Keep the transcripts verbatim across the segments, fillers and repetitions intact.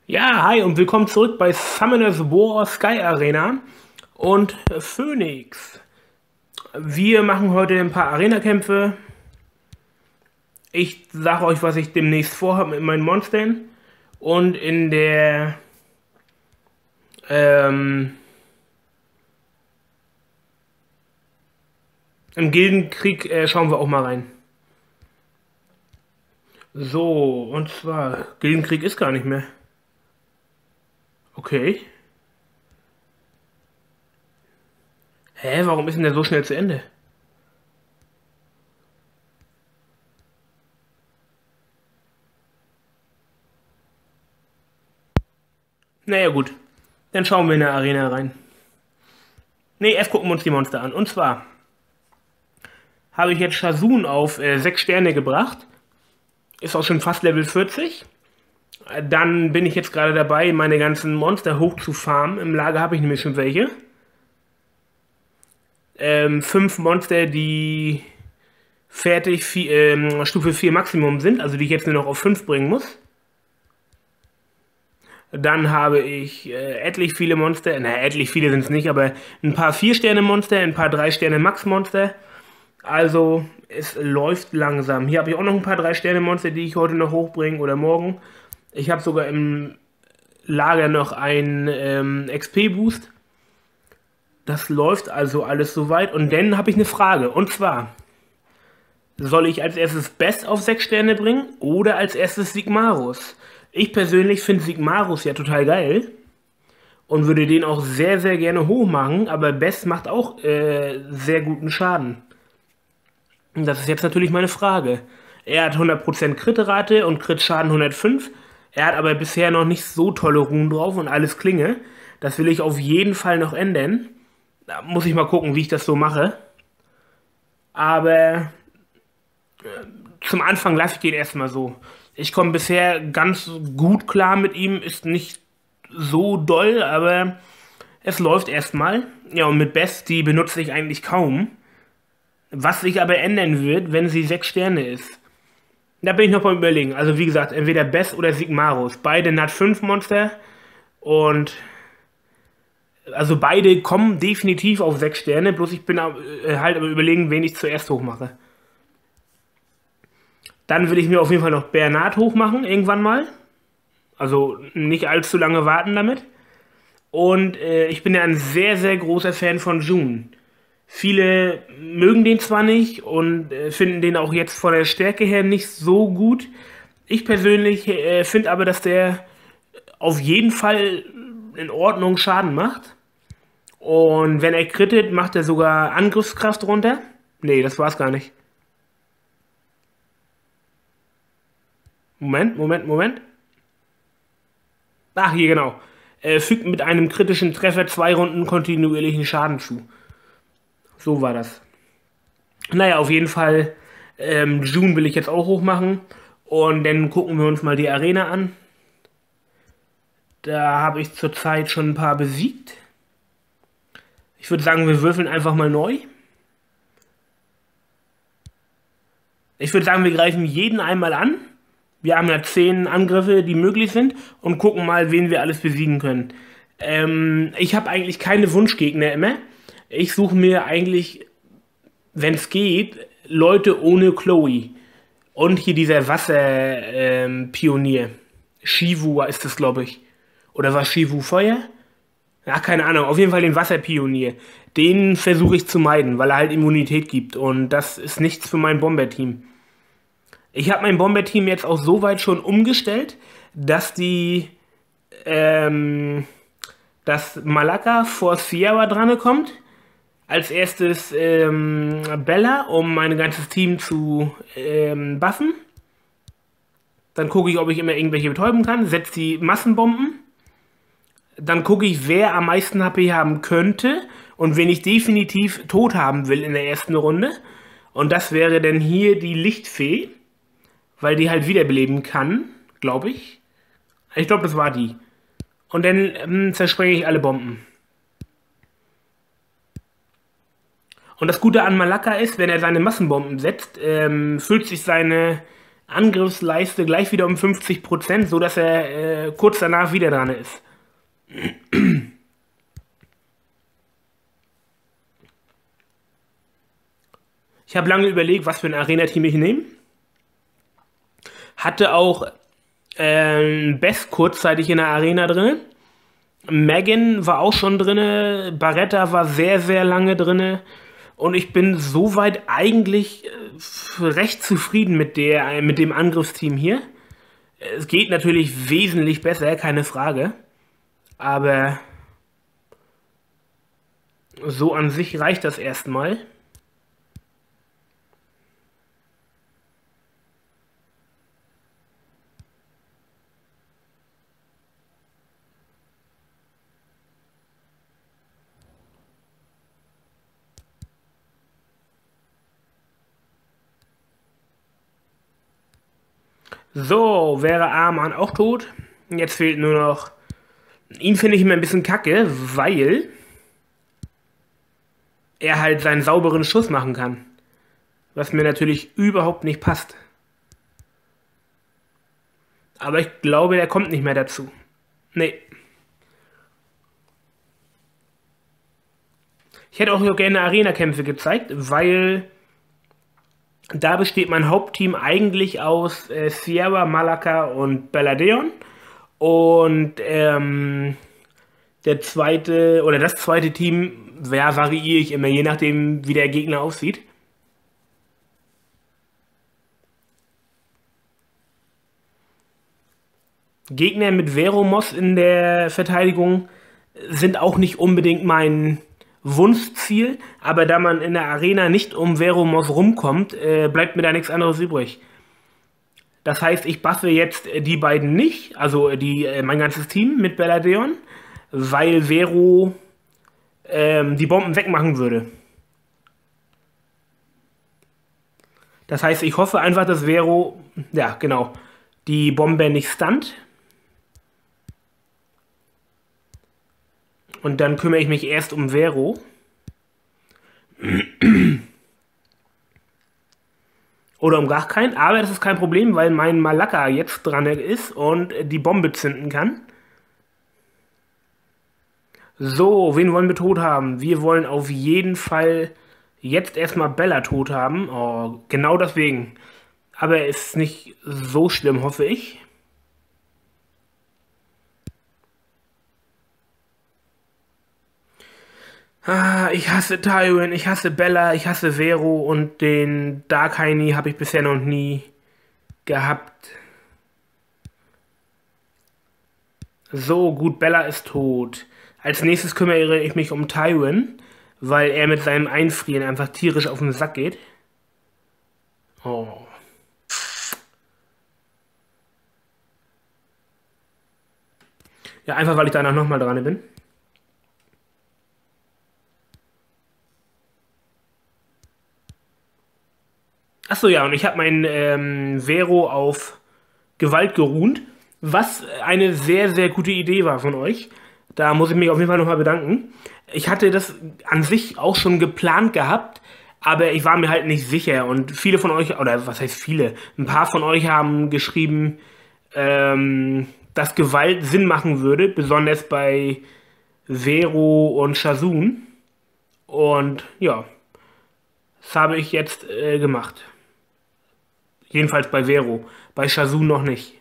Ja, hi und willkommen zurück bei Summoners War Sky Arena und Phoenix. Wir machen heute ein paar Arena-Kämpfe. Ich sage euch, was ich demnächst vorhabe mit meinen Monstern. Und in der ähm, im Gildenkrieg äh, schauen wir auch mal rein. So, und zwar, Gildenkrieg ist gar nicht mehr. Okay. Hä, warum ist denn der so schnell zu Ende? Naja gut, dann schauen wir in der Arena rein. Ne, erst gucken wir uns die Monster an. Und zwar habe ich jetzt Shazun auf äh, sechs Sterne gebracht. Ist auch schon fast Level vierzig. Dann bin ich jetzt gerade dabei, meine ganzen Monster hoch zu farmen. Im Lager habe ich nämlich schon welche. Ähm, fünf Monster, die fertig vier, ähm, Stufe vier Maximum sind, also die ich jetzt nur noch auf fünf bringen muss. Dann habe ich äh, etlich viele Monster, naja, etlich viele sind es nicht, aber ein paar vier Sterne Monster, ein paar drei Sterne Max Monster. Also es läuft langsam. Hier habe ich auch noch ein paar drei Sterne Monster, die ich heute noch hochbringe oder morgen. Ich habe sogar im Lager noch einen ähm, X P-Boost. Das läuft also alles soweit. Und dann habe ich eine Frage. Und zwar, soll ich als erstes Best auf sechs Sterne bringen oder als erstes Sigmarus? Ich persönlich finde Sigmarus ja total geil und würde den auch sehr, sehr gerne hoch machen, aber Best macht auch äh, sehr guten Schaden. Und das ist jetzt natürlich meine Frage. Er hat hundert Prozent Crit-Rate und Crit-Schaden hundertfünf. Er hat aber bisher noch nicht so tolle Runen drauf und alles Klinge. Das will ich auf jeden Fall noch ändern. Da muss ich mal gucken, wie ich das so mache. Aber zum Anfang lasse ich den erstmal so. Ich komme bisher ganz gut klar mit ihm, ist nicht so doll, aber es läuft erstmal. Ja, und mit Best, die benutze ich eigentlich kaum. Was sich aber ändern wird, wenn sie sechs Sterne ist. Da bin ich noch beim Überlegen. Also wie gesagt, entweder Best oder Sigmarus. Beide Nat fünf Monster. Und also beide kommen definitiv auf sechs Sterne. Bloß ich bin äh, halt am Überlegen, wen ich zuerst hochmache. Dann will ich mir auf jeden Fall noch Bernard hochmachen, irgendwann mal. Also nicht allzu lange warten damit. Und äh, ich bin ja ein sehr, sehr großer Fan von June. Viele mögen den zwar nicht und äh, finden den auch jetzt von der Stärke her nicht so gut. Ich persönlich äh, finde aber, dass der auf jeden Fall in Ordnung Schaden macht. Und wenn er crittet, macht er sogar Angriffskraft runter. Nee, das war's gar nicht. Moment, Moment, Moment. Ach, hier genau. Er fügt mit einem kritischen Treffer zwei Runden kontinuierlichen Schaden zu. So war das. Naja, auf jeden Fall, ähm, June will ich jetzt auch hochmachen. Und dann gucken wir uns mal die Arena an. Da habe ich zurzeit schon ein paar besiegt. Ich würde sagen, wir würfeln einfach mal neu. Ich würde sagen, wir greifen jeden einmal an. Wir haben ja zehn Angriffe, die möglich sind. Und gucken mal, wen wir alles besiegen können. Ähm, ich habe eigentlich keine Wunschgegner immer. Ich suche mir eigentlich, wenn es geht, Leute ohne Chloe. Und hier dieser Wasserpionier. Ähm, Shivu ist das, glaube ich. Oder war Shivu Feuer? Ja, keine Ahnung. Auf jeden Fall den Wasserpionier. Den versuche ich zu meiden, weil er halt Immunität gibt. Und das ist nichts für mein Bomberteam. Ich habe mein Bomberteam jetzt auch so weit schon umgestellt, dass die, ähm, dass Malaka vor Sierra dran kommt. Als erstes ähm, Bella, um mein ganzes Team zu ähm, buffen. Dann gucke ich, ob ich immer irgendwelche betäuben kann. Setze die Massenbomben. Dann gucke ich, wer am meisten H P haben könnte und wen ich definitiv tot haben will in der ersten Runde. Und das wäre dann hier die Lichtfee, weil die halt wiederbeleben kann, glaube ich. Ich glaube, das war die. Und dann ähm, zersprenge ich alle Bomben. Und das Gute an Malaka ist, wenn er seine Massenbomben setzt, ähm, füllt sich seine Angriffsleiste gleich wieder um fünfzig Prozent, sodass er äh, kurz danach wieder dran ist. Ich habe lange überlegt, was für ein Arena-Team ich nehme. Hatte auch ähm, Best kurzzeitig in der Arena drin. Megan war auch schon drin. Barretta war sehr, sehr lange drin. Und ich bin soweit eigentlich äh, recht zufrieden mit, der, mit dem Angriffsteam hier. Es geht natürlich wesentlich besser, keine Frage. Aber so an sich reicht das erstmal. So, wäre Arman auch tot. Jetzt fehlt nur noch... Ihn finde ich immer ein bisschen kacke, weil er halt seinen sauberen Schuss machen kann. Was mir natürlich überhaupt nicht passt. Aber ich glaube, der kommt nicht mehr dazu. Nee. Ich hätte auch gerne Arena-Kämpfe gezeigt, weil da besteht mein Hauptteam eigentlich aus äh, Sierra, Malaka und Belladeon. Und ähm, der zweite, oder das zweite Team, ja, variiere ich immer, je nachdem, wie der Gegner aussieht. Gegner mit Veromos in der Verteidigung sind auch nicht unbedingt mein Wunschziel, aber da man in der Arena nicht um Veromos rumkommt, äh, bleibt mir da nichts anderes übrig. Das heißt, ich buffe jetzt äh, die beiden nicht, also äh, die, äh, mein ganzes Team mit Belladeon, weil Vero ähm, die Bomben wegmachen würde. Das heißt, ich hoffe einfach, dass Vero, ja genau, die Bombe nicht stunt. Und dann kümmere ich mich erst um Vero. Oder um gar keinen. Aber das ist kein Problem, weil mein Malaka jetzt dran ist und die Bombe zünden kann. So, wen wollen wir tot haben? Wir wollen auf jeden Fall jetzt erstmal Bella tot haben. Oh, genau deswegen. Aber ist nicht so schlimm, hoffe ich. Ah, ich hasse Tywin, ich hasse Bella, ich hasse Vero und den Dark Heini habe ich bisher noch nie gehabt. So, gut, Bella ist tot. Als nächstes kümmere ich mich um Tywin, weil er mit seinem Einfrieren einfach tierisch auf den Sack geht. Oh. Ja, einfach weil ich danach nochmal dran bin. Achso, ja, und ich habe mein ähm, Vero auf Gewalt geruht, was eine sehr, sehr gute Idee war von euch. Da muss ich mich auf jeden Fall nochmal bedanken. Ich hatte das an sich auch schon geplant gehabt, aber ich war mir halt nicht sicher. Und viele von euch, oder was heißt viele, ein paar von euch haben geschrieben, ähm, dass Gewalt Sinn machen würde, besonders bei Vero und Shazun. Und ja, das habe ich jetzt äh, gemacht. Jedenfalls bei Vero. Bei Shazun noch nicht.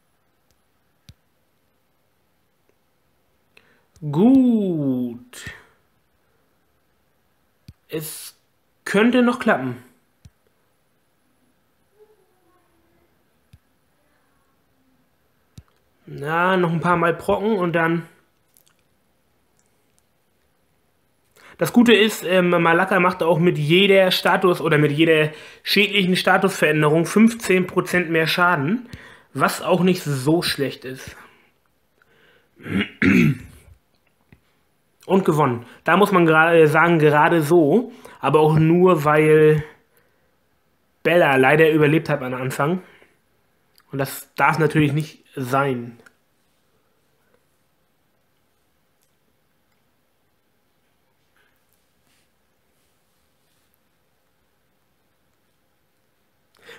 Gut. Es könnte noch klappen. Na, noch ein paar Mal procken und dann... Das Gute ist, ähm, Malaka macht auch mit jeder Status oder mit jeder schädlichen Statusveränderung fünfzehn Prozent mehr Schaden, was auch nicht so schlecht ist. Und gewonnen. Da muss man gerade sagen, gerade so, aber auch nur, weil Bella leider überlebt hat am Anfang. Und das darf natürlich nicht sein.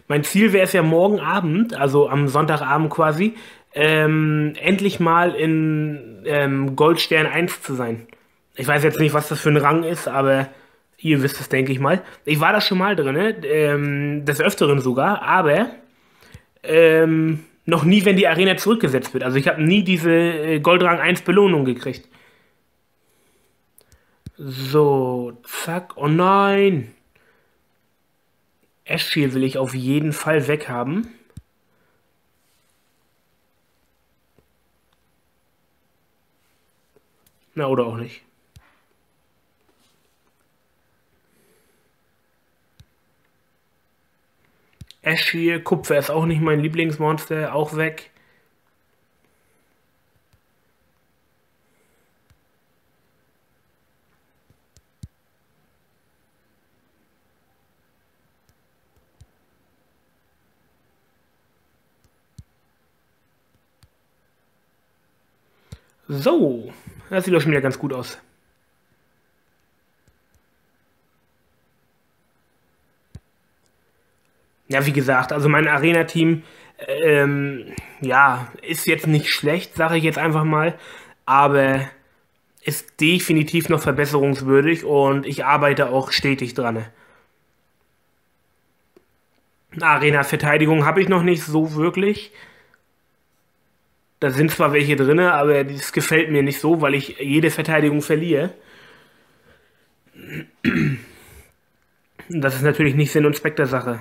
Mein Ziel wäre es ja morgen Abend, also am Sonntagabend quasi, ähm, endlich mal in ähm, Goldstern eins zu sein. Ich weiß jetzt nicht, was das für ein Rang ist, aber ihr wisst es, denke ich mal. Ich war da schon mal drin, ne? ähm, des Öfteren sogar, aber ähm, noch nie, wenn die Arena zurückgesetzt wird. Also ich habe nie diese äh, Goldrang eins Belohnung gekriegt. So, zack. Oh nein. Ashiel will ich auf jeden Fall weghaben. Na, oder auch nicht. Ashiel, Kupfer ist auch nicht mein Lieblingsmonster, auch weg. So, das sieht doch schon wieder ganz gut aus. Ja, wie gesagt, also mein Arena-Team, ähm, ja, ist jetzt nicht schlecht, sage ich jetzt einfach mal, aber ist definitiv noch verbesserungswürdig und ich arbeite auch stetig dran. Arena-Verteidigung habe ich noch nicht so wirklich. Da sind zwar welche drin, aber das gefällt mir nicht so, weil ich jede Verteidigung verliere. Und das ist natürlich nicht Sinn und Zweck der Sache.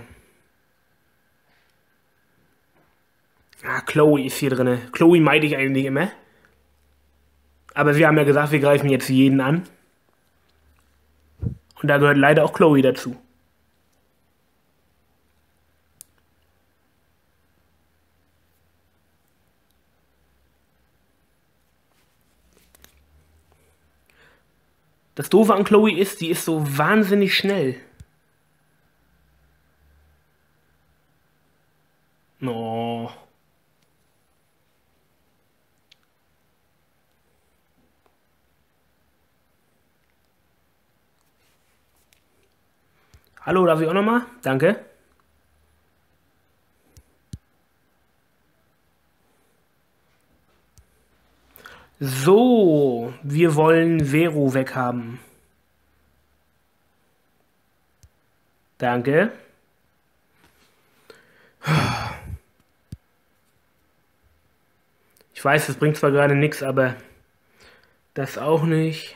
Ah, Chloe ist hier drin. Chloe meide ich eigentlich immer. Aber wir haben ja gesagt, wir greifen jetzt jeden an. Und da gehört leider auch Chloe dazu. Das Doofe an Chloe ist, die ist so wahnsinnig schnell. Oh. Hallo, darf ich auch nochmal? Danke. So, wir wollen Vero weghaben. Danke. Ich weiß, das bringt zwar gerade nichts, aber das auch nicht.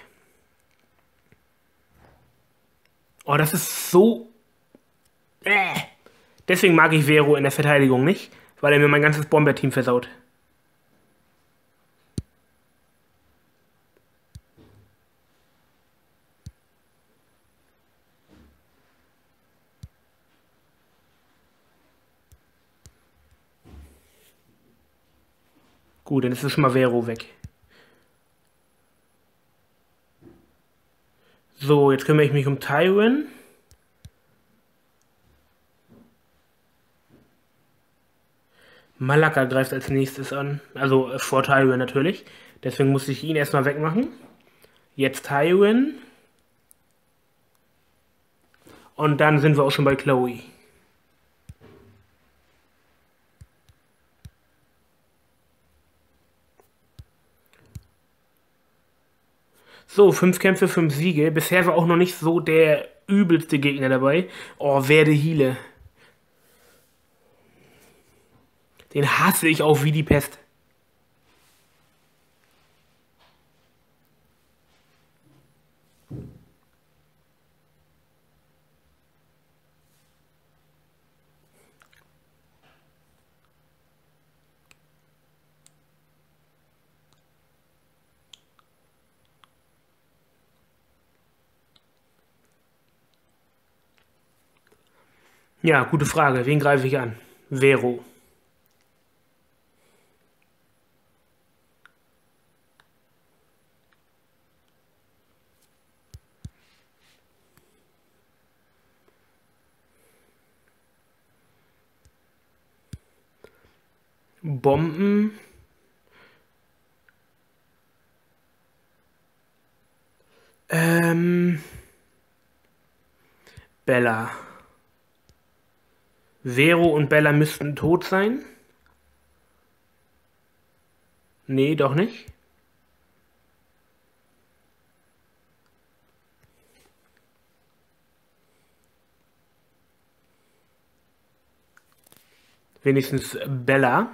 Oh, das ist so. Äh. Deswegen mag ich Vero in der Verteidigung nicht, weil er mir mein ganzes Bomber-Team versaut. Gut, dann ist es schon mal Vero weg. So, jetzt kümmere ich mich um Tywin. Malaka greift als nächstes an. Also äh, vor Tywin natürlich. Deswegen muss ich ihn erstmal wegmachen. Jetzt Tywin. Und dann sind wir auch schon bei Chloe. So, fünf Kämpfe, fünf Siege. Bisher war auch noch nicht so der übelste Gegner dabei. Oh, werde Hiele. Den hasse ich auch wie die Pest. Ja, gute Frage. Wen greife ich an? Vero. Bomben. Ähm. Bella. Vero und Bella müssten tot sein. Nee, doch nicht. Wenigstens Bella.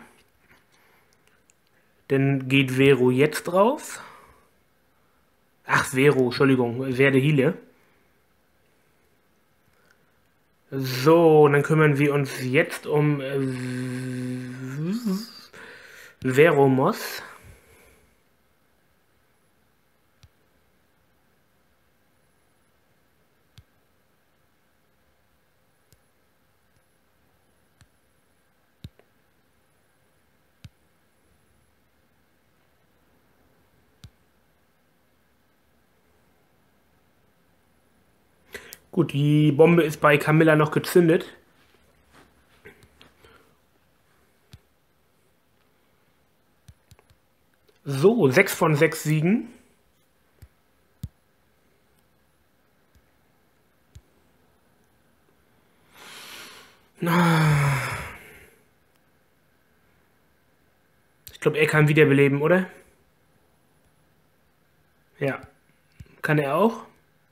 Dann geht Vero jetzt drauf. Ach, Vero, Entschuldigung, Werde Hiele. So, dann kümmern wir uns jetzt um äh, Veromos. Gut, die Bombe ist bei Camilla noch gezündet. So, sechs von sechs Siegen. Ich glaube, er kann wiederbeleben, oder? Ja. Kann er auch?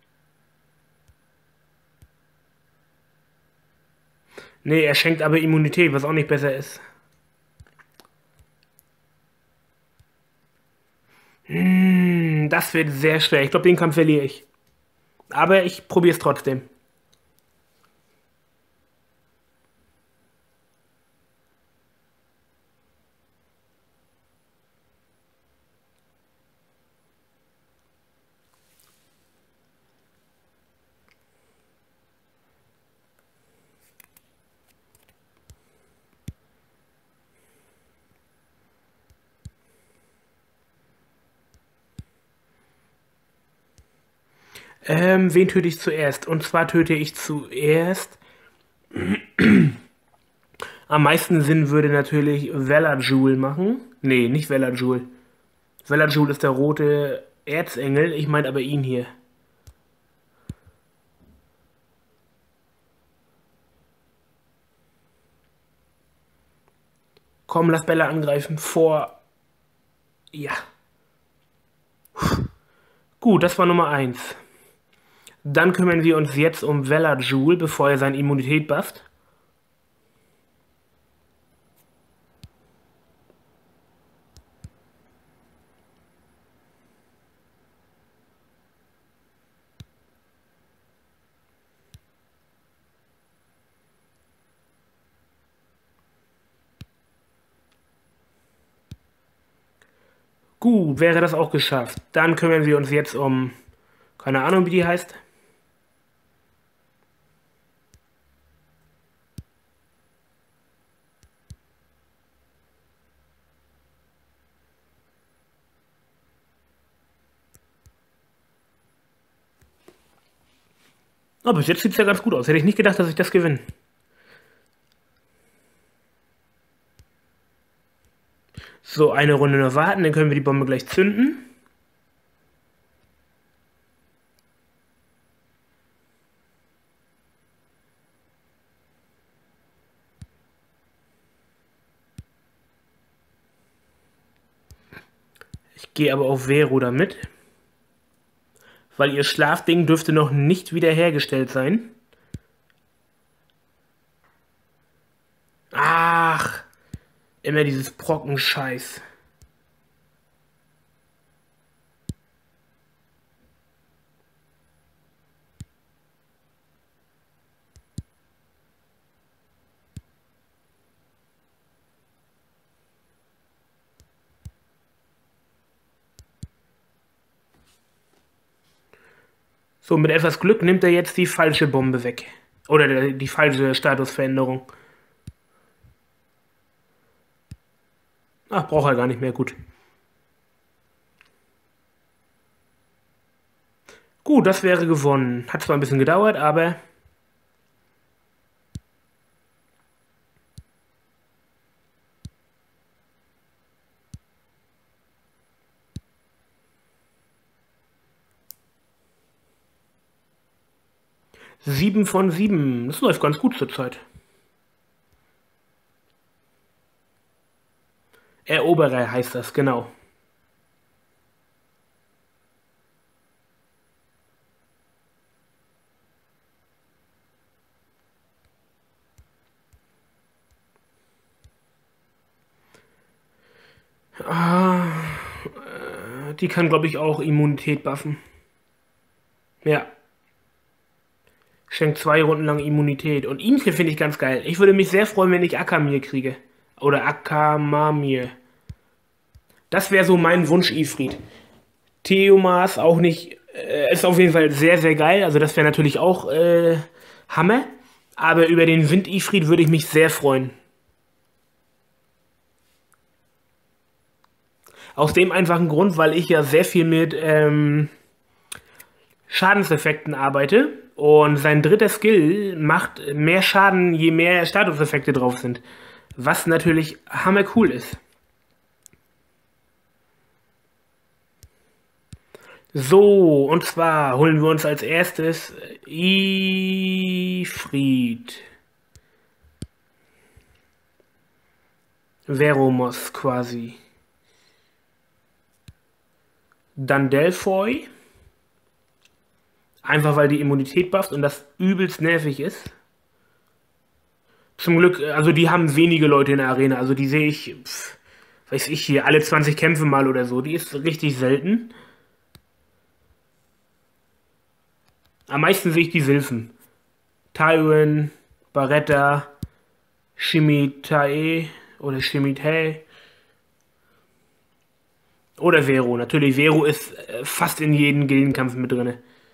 Nee, er schenkt aber Immunität, was auch nicht besser ist. Hm, das wird sehr schwer. Ich glaube, den Kampf verliere ich. Aber ich probiere es trotzdem. Ähm, wen töte ich zuerst? Und zwar töte ich zuerst... Am meisten Sinn würde natürlich Veladjul machen. Nee, nicht Veladjul. Veladjul ist der rote Erzengel. Ich meine aber ihn hier. Komm, lass Bella angreifen. Vor... Ja. Gut, das war Nummer eins. Dann kümmern wir uns jetzt um Veladjul, bevor er seine Immunität bufft. Gut, wäre das auch geschafft. Dann kümmern wir uns jetzt um... Keine Ahnung, wie die heißt. Aber bis jetzt sieht es ja ganz gut aus. Hätte ich nicht gedacht, dass ich das gewinne. So, eine Runde noch warten, dann können wir die Bombe gleich zünden. Ich gehe aber auf Vero damit. Weil ihr Schlafding dürfte noch nicht wiederhergestellt sein. Ach, immer dieses Brockenscheiß. So, mit etwas Glück nimmt er jetzt die falsche Bombe weg. Oder die falsche Statusveränderung. Ach, braucht er gar nicht mehr, gut. Gut, das wäre gewonnen. Hat zwar ein bisschen gedauert, aber... Sieben von sieben. Das läuft ganz gut zurzeit. Eroberer heißt das, genau. Ah, äh, die kann, glaube ich, auch Immunität buffen. Ja, schenkt zwei Runden lang Immunität. Und Imke finde ich ganz geil. Ich würde mich sehr freuen, wenn ich Akamir kriege. Oder Akamamir. Das wäre so mein Wunsch-Ifrit. Theomas auch nicht, äh, ist auf jeden Fall sehr, sehr geil. Also das wäre natürlich auch äh, Hammer. Aber über den Wind-Ifrit würde ich mich sehr freuen. Aus dem einfachen Grund, weil ich ja sehr viel mit ähm, Schadenseffekten arbeite. Und sein dritter Skill macht mehr Schaden, je mehr Statuseffekte drauf sind. Was natürlich hammer cool ist. So, und zwar holen wir uns als erstes Ifrit. Veromos quasi. Dann Delphoy. Einfach weil die Immunität bufft und das übelst nervig ist. Zum Glück, also die haben wenige Leute in der Arena. Also die sehe ich, pf, weiß ich hier, alle zwanzig Kämpfe mal oder so. Die ist richtig selten. Am meisten sehe ich die Sylphen. Tywin, Baretta, Shimitae oder Shimitae. Oder Vero. Natürlich, Vero ist äh, fast in jedem Gildenkampf mit drin.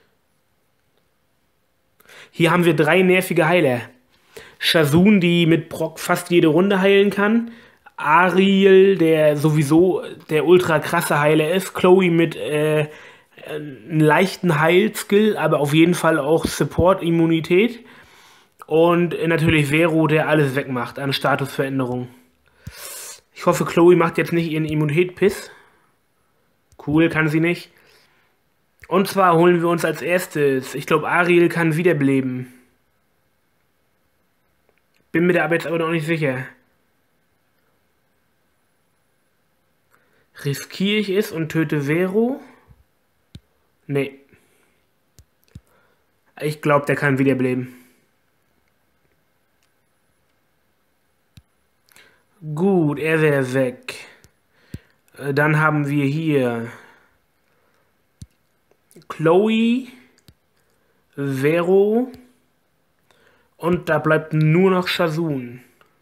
Hier haben wir drei nervige Heiler. Shazun, die mit Proc fast jede Runde heilen kann. Ariel, der sowieso der ultra krasse Heiler ist. Chloe mit äh, einen leichten Heilskill, aber auf jeden Fall auch Support-Immunität. Und äh, natürlich Vero, der alles wegmacht an Statusveränderungen. Ich hoffe, Chloe macht jetzt nicht ihren Immunität-Piss. Cool, kann sie nicht. Und zwar holen wir uns als erstes, ich glaube, Ariel kann wiederbeleben. Bin mir da aber jetzt aber noch nicht sicher. Riskiere ich es und töte Vero? Nee. Ich glaube, der kann wiederbeleben. Gut, er wäre weg. Äh, Dann haben wir hier Chloe, Vero und da bleibt nur noch Shazun.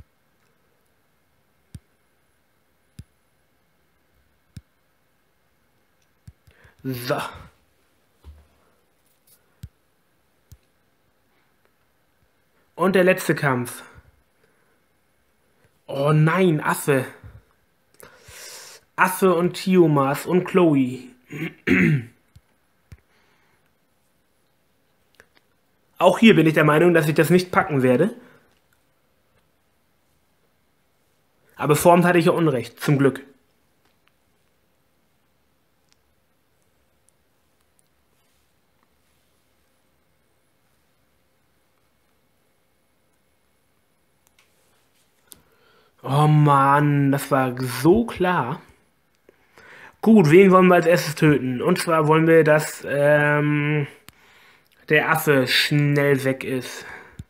So. Und der letzte Kampf. Oh nein, Affe. Affe und Tiomas und Chloe. Auch hier bin ich der Meinung, dass ich das nicht packen werde. Aber formt hatte ich ja Unrecht, zum Glück. Oh Mann, das war so klar. Gut, wen wollen wir als erstes töten? Und zwar wollen wir, dass ähm, der Affe schnell weg ist.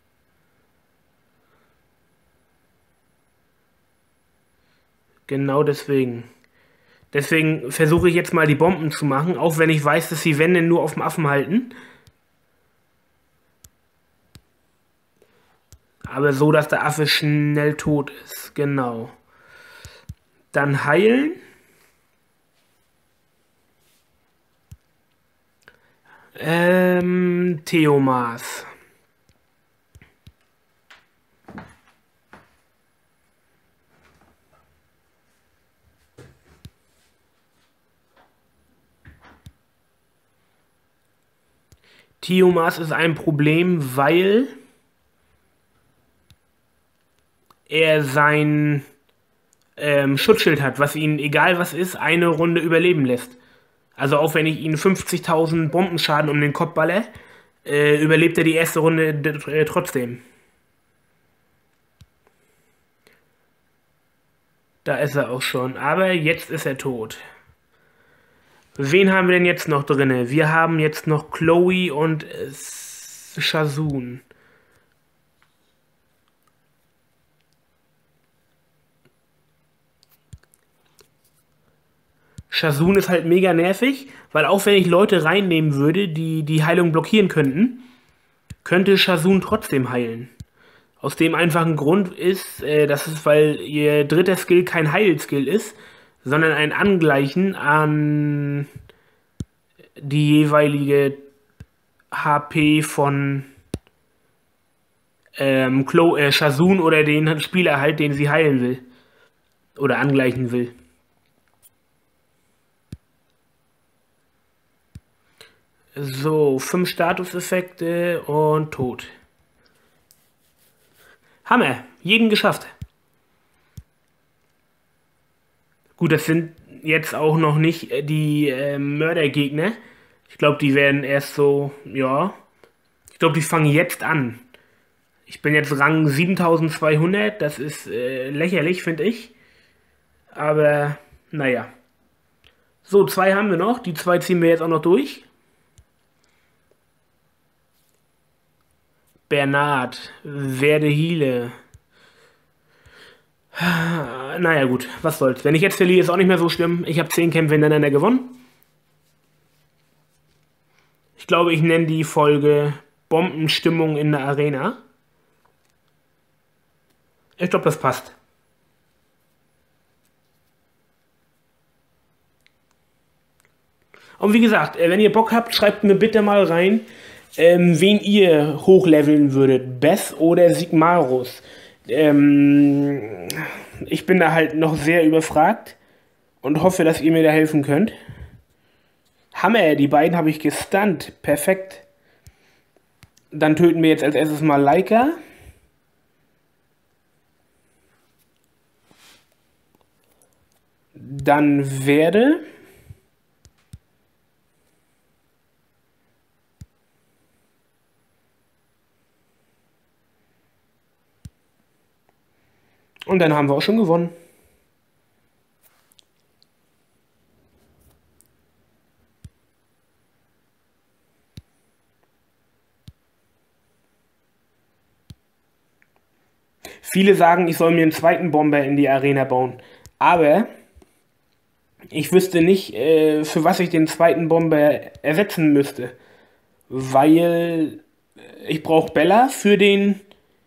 Genau deswegen. Deswegen versuche ich jetzt mal die Bomben zu machen, auch wenn ich weiß, dass die Wände nur auf dem Affen halten. Aber so, dass der Affe schnell tot ist. Genau. Dann heilen. Ähm, Theomas. Theomas ist ein Problem, weil er sein ähm, Schutzschild hat, was ihn, egal was ist, eine Runde überleben lässt. Also auch wenn ich ihn fünfzigtausend Bombenschaden um den Kopf baller, äh, überlebt er die erste Runde äh, trotzdem. Da ist er auch schon. Aber jetzt ist er tot. Wen haben wir denn jetzt noch drinne? Wir haben jetzt noch Chloe und äh, Shazun. Shazun ist halt mega nervig, weil auch wenn ich Leute reinnehmen würde, die die Heilung blockieren könnten, könnte Shazun trotzdem heilen. Aus dem einfachen Grund ist, äh, dass es, weil ihr dritter Skill kein Heilskill ist, sondern ein Angleichen an die jeweilige H P von ähm, Chlo äh, Shazun oder den Spieler halt, den sie heilen will. Oder angleichen will. So, fünf Statuseffekte und tot. Hammer, jeden geschafft. Gut, das sind jetzt auch noch nicht äh, die äh, Mördergegner. Ich glaube, die werden erst so, ja. Ich glaube, die fangen jetzt an. Ich bin jetzt Rang siebentausendzweihundert, das ist äh, lächerlich, finde ich. Aber, naja. So, zwei haben wir noch. Die zwei ziehen wir jetzt auch noch durch. Bernhard, werde Hiele. Naja gut, was soll's. Wenn ich jetzt verliere, ist auch nicht mehr so schlimm. Ich habe zehn Kämpfe hintereinander gewonnen. Ich glaube, ich nenne die Folge Bombenstimmung in der Arena. Ich glaube, das passt. Und wie gesagt, wenn ihr Bock habt, schreibt mir bitte mal rein, ähm, wen ihr hochleveln würdet. Beth oder Sigmarus. Ähm, ich bin da halt noch sehr überfragt und hoffe, dass ihr mir da helfen könnt. Hammer, die beiden habe ich gestunt. Perfekt. Dann töten wir jetzt als erstes mal Leica. Dann werde. Und dann haben wir auch schon gewonnen. Viele sagen, ich soll mir einen zweiten Bomber in die Arena bauen. Aber ich wüsste nicht, äh, für was ich den zweiten Bomber ersetzen müsste. Weil ich brauche Bella für den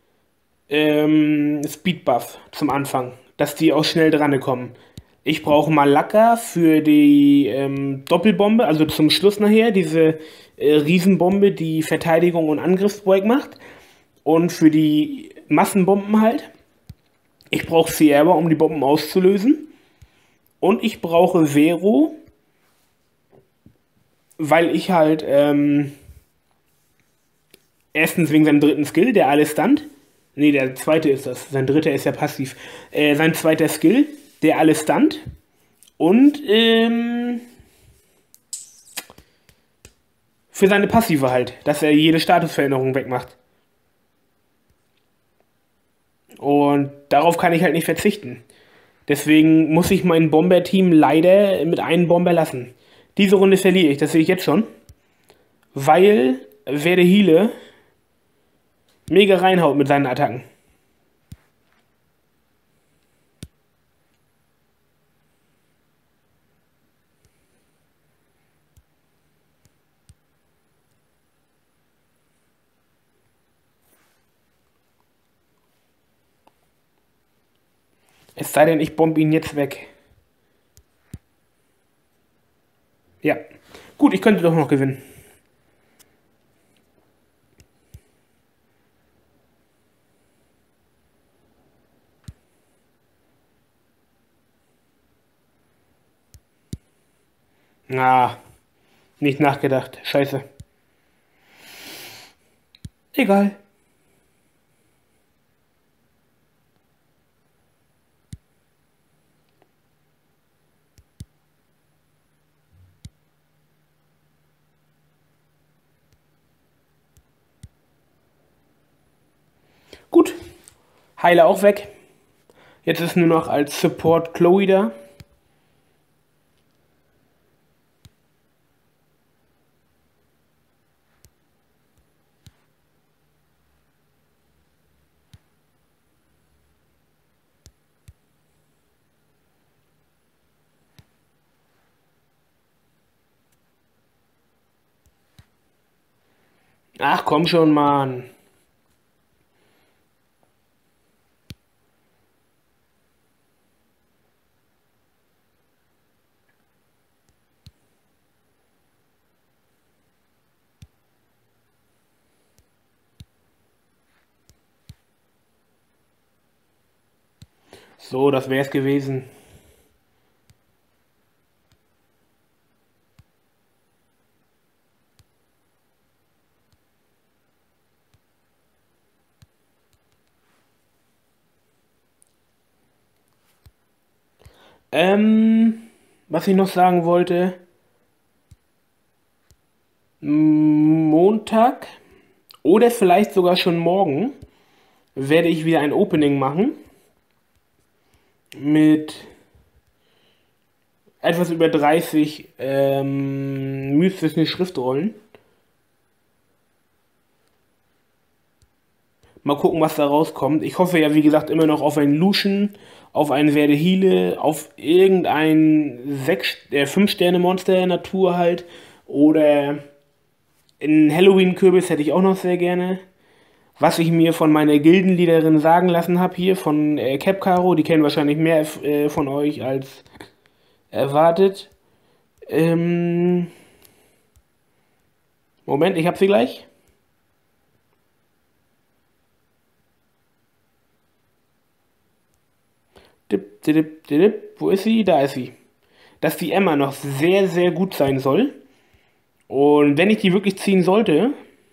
ähm, Speedbuff zum Anfang, dass die auch schnell dran kommen. Ich brauche Malaka für die ähm, Doppelbombe, also zum Schluss nachher, diese äh, Riesenbombe, die Verteidigung und Angriffsbreak macht. Und für die Massenbomben halt. Ich brauche Sierra, um die Bomben auszulösen. Und ich brauche Vero, weil ich halt ähm, erstens wegen seinem dritten Skill, der alles stunt. Ne, der zweite ist das. Sein dritter ist ja passiv. Äh, sein zweiter Skill, der alles stunt. Und ähm, für seine Passive halt, dass er jede Statusveränderung wegmacht. Und darauf kann ich halt nicht verzichten. Deswegen muss ich mein Bomber-Team leider mit einem Bomber lassen. Diese Runde verliere ich, das sehe ich jetzt schon. Weil Werde Hiele mega reinhaut mit seinen Attacken. Es sei denn, ich bombe ihn jetzt weg. Ja. Gut, ich könnte doch noch gewinnen. Ah, nicht nachgedacht. Scheiße. Egal. Gut. Heiler auch weg. Jetzt ist nur noch als Support Chloe da. Ach komm schon, Mann. So, das wär's gewesen. Ähm, was ich noch sagen wollte, Montag oder vielleicht sogar schon morgen werde ich wieder ein Opening machen mit etwas über dreißig ähm, mystischen Schriftrollen. Mal gucken, was da rauskommt. Ich hoffe ja, wie gesagt, immer noch auf ein Lucian, auf einen Werdehile, auf irgendein fünf Sterne Monster der Natur halt. Oder einen Halloween-Kürbis hätte ich auch noch sehr gerne. Was ich mir von meiner Gildenleaderin sagen lassen habe hier, von äh, Capcaro, die kennen wahrscheinlich mehr äh, von euch als erwartet. Ähm Moment, ich hab sie gleich. Dip, dip, dip. Wo ist sie? Da ist sie. Dass die Emma noch sehr, sehr gut sein soll. Und wenn ich die wirklich ziehen sollte,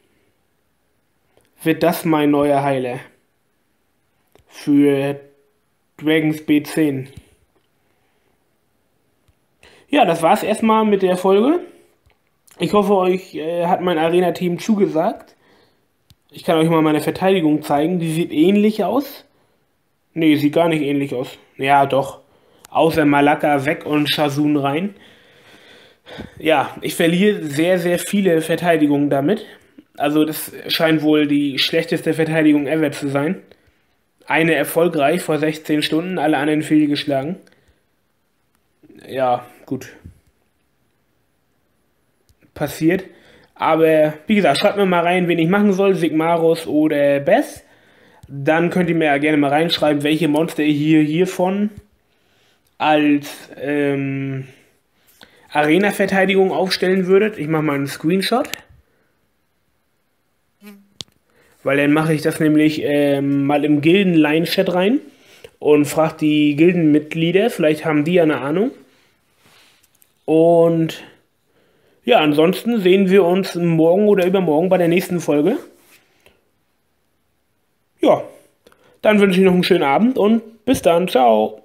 wird das mein neuer Heiler. Für Dragons B zehn. Ja, das war's erstmal mit der Folge. Ich hoffe, euch äh, hat mein Arena-Team zugesagt. Ich kann euch mal meine Verteidigung zeigen. Die sieht ähnlich aus. Nee, sieht gar nicht ähnlich aus. Ja, doch. Außer Malaka weg und Shazun rein. Ja, ich verliere sehr, sehr viele Verteidigungen damit. Also das scheint wohl die schlechteste Verteidigung ever zu sein. Eine erfolgreich vor sechzehn Stunden, alle anderen fehlgeschlagen. Ja, gut. Passiert. Aber wie gesagt, schreibt mir mal rein, wen ich machen soll. Sigmarus oder Bess. Dann könnt ihr mir ja gerne mal reinschreiben, welche Monster ihr hier hiervon als ähm, Arena-Verteidigung aufstellen würdet. Ich mache mal einen Screenshot. Weil dann mache ich das nämlich ähm, mal im Gilden-Line-Chat rein und frage die Gildenmitglieder. Vielleicht haben die ja eine Ahnung. Und ja, ansonsten sehen wir uns morgen oder übermorgen bei der nächsten Folge. Ja, dann wünsche ich noch einen schönen Abend und bis dann. Ciao.